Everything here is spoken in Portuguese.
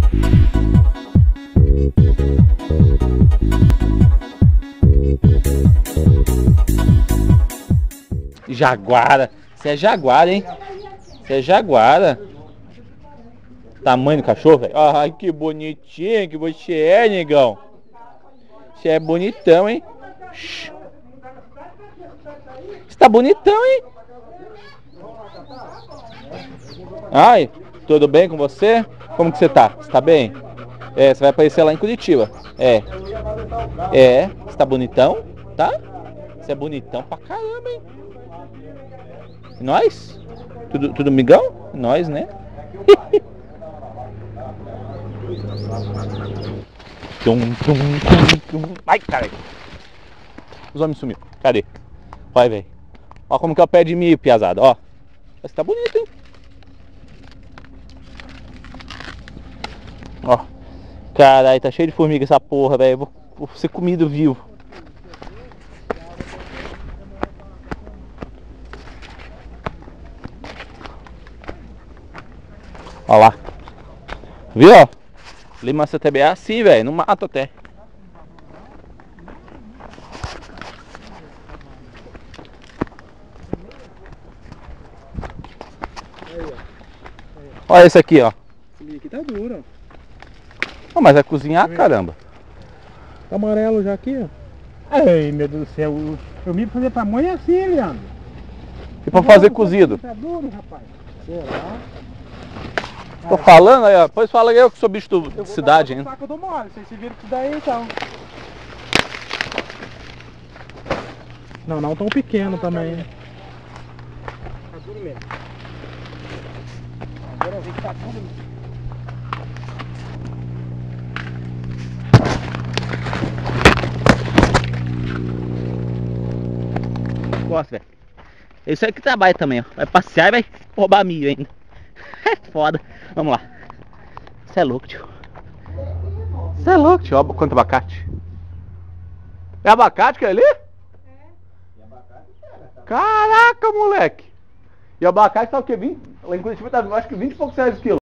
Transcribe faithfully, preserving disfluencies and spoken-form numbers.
Jaguara. Você é jaguara, hein? Você é jaguara. Tamanho do cachorro, velho. Ai, que bonitinho que você é, negão. Você é bonitão, hein? Você tá bonitão, hein? Ai, tudo bem com você? Como que você tá? Você tá bem? É, você vai aparecer lá em Curitiba. É. É, você tá bonitão? Tá? Você é bonitão pra caramba, hein? E nós? Tudo, tudo migão? Nós, né? tum, tum, tum, tum. Ai, caralho. Os homens sumiram. Cadê? Olha, velho. Ó como que é o pé de milho, piazada. Ó. Você tá bonito, hein? Ó. Caralho, tá cheio de formiga essa porra, velho. Vou, vou ser comido vivo. Ó lá. Viu, ó? Lima C T B é assim, velho. Não mata até. Olha esse aqui, ó. Esse aqui tá duro, ó. Oh, mas vai cozinhar, caramba. Tá amarelo já aqui, ó. Ai, meu Deus do céu. Eu, eu me fazer pamonha assim, Leandro. E pra fazer cozido? Tá duro, rapaz. Será? Tô falando aí, ó. Depois fala eu que sou bicho do, de cidade, hein? Eu dou mole, vocês se viram que daí então. Não, não tão pequeno ah, também. Tá duro mesmo. Agora eu vi que tá duro mesmo. Gosto, velho. Isso aí que trabalha também, ó. Vai passear e vai roubar milho ainda. É foda. Vamos lá. Você é louco, tio. Você é louco, tio. Olha quanto abacate. É abacate que é ali? É. E abacate, caraca, moleque. E abacate tá o quê? vinte? Lá em Curitiba tá, acho que vinte e poucos reais o quilo.